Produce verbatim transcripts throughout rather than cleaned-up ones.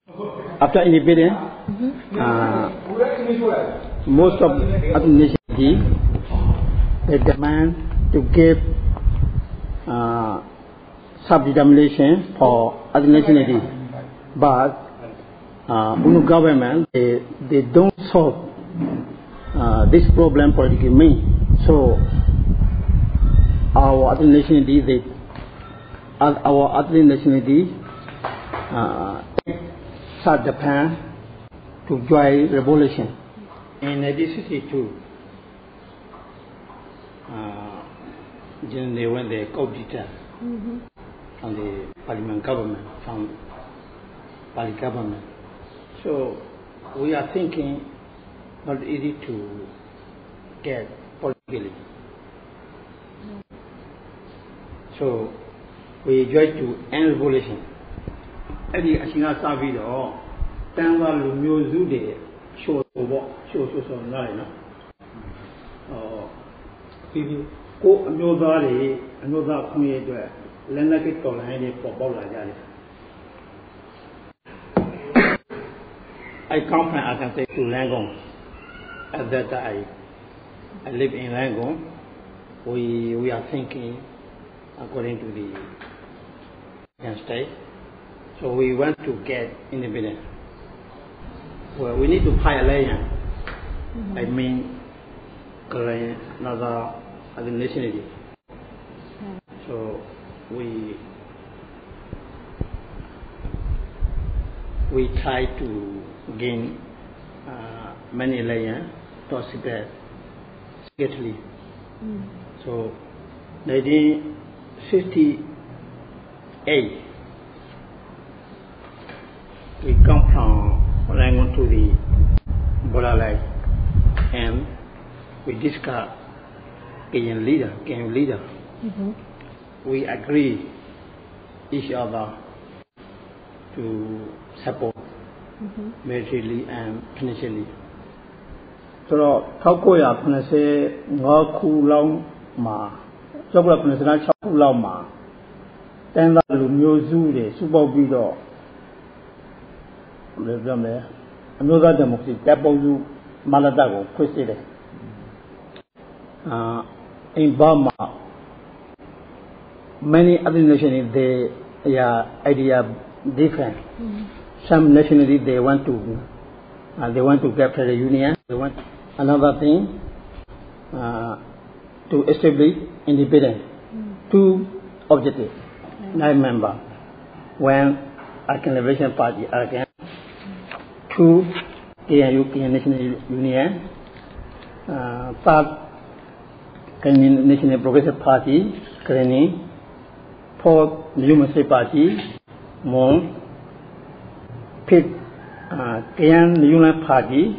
After independence, mm-hmm. uh, most of other nationalities they demand to give uh, self-determination for other nationalities, but uh, U N O government they, they don't solve uh, this problem politically means. So our other nationalities they our other nationalities uh, start Japan to join revolution in nineteen sixty-two. Uh, then they went the coup d'etat mm-hmm. from the parliament government, from party government. So we are thinking not easy to get politically. Mm-hmm. So we try to end revolution. Every Ashina Savido, Tanga Lumio de show show so no. Oh, people go another another community, Lenaki Tolani for Bola. I come from, I can say, to Langong. At that time, I live in Langong. We we are thinking according to the state. So we want to get independence. Well, we need to pay a land. Mm-hmm. I mean, another other nationality. Mm-hmm. So we we try to gain uh, many layers to secret secretly. Mm-hmm. So nineteen sixty-eight. We come from Rangoon to the border line and we discuss Kenyan leader, Kenyan leader. Mm-hmm. We agree each other to support mm-hmm. militarily and financially. So, Taukoya Panase Ngaku Long Ma, Chocolate Panasana Chaku Lama, then the Lumio Zude, Super Bido. Another democracy, Tapu Maladago, Christie. Uh, in Burma, many other nations, they are idea different. Mm-hmm. Some nationalities they want to, uh, they want to capture the union. They want another thing uh, to establish independence. Mm-hmm. Two objectives. Mm-hmm. I remember when African Liberation Party again. Two, K N U, Kenyan National Union, uh, third, Kenyan National Progressive Party, K N U, fourth, the Human Rights Party, Mon, fifth, uh, Kenyan Union Party,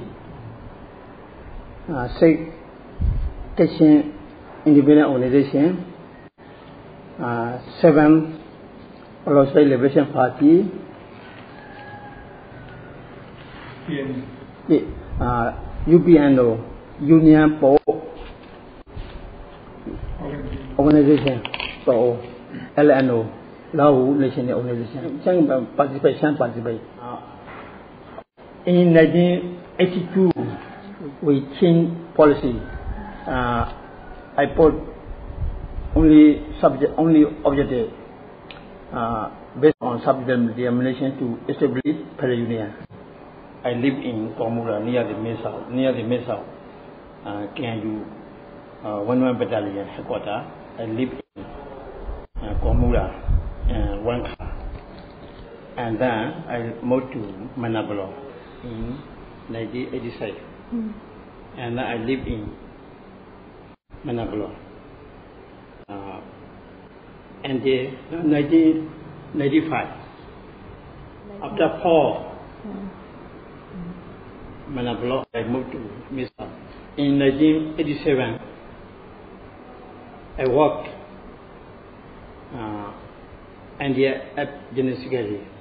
uh, sixth, Christian Independent Organization, uh, seventh, All State Liberation Party, the uh, U P N O, Union for Organization, so L N O, Lao National Organization. Some participate, some participate. In nineteen eighty-two, we changed policy. Uh, I put only subject, only objective uh, based on self-determination to establish Para Union. I live in Komura near the Mesa, near the Mesa, uh, K N U, uh, one one battalion headquarters. I live in uh, Komura, uh, Wanka, and then I moved to Manabalo in nineteen eighty-six, mm. and then I live in Manabalo. Uh, and the nineteen ninety-five, after Paul. Mm. Manablo, I moved to Mesa. In nineteen eighty-seven, I worked uh, and at Genesis Security.